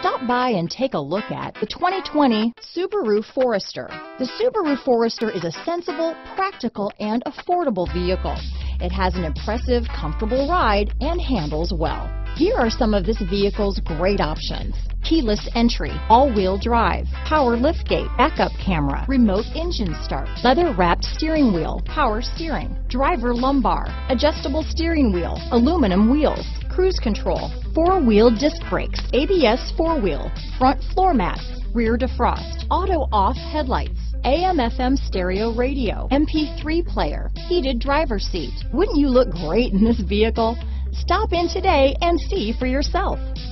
Stop by and take a look at the 2020 Subaru Forester. The Subaru Forester is a sensible, practical, and affordable vehicle. It has an impressive, comfortable ride and handles well. Here are some of this vehicle's great options: keyless entry, all-wheel drive, power liftgate, backup camera, remote engine start, leather-wrapped steering wheel, power steering, driver lumbar, adjustable steering wheel, aluminum wheels, cruise control, four-wheel disc brakes, ABS four-wheel, front floor mats, rear defrost, auto-off headlights, AM/FM stereo radio, MP3 player, heated driver's seat. Wouldn't you look great in this vehicle? Stop in today and see for yourself.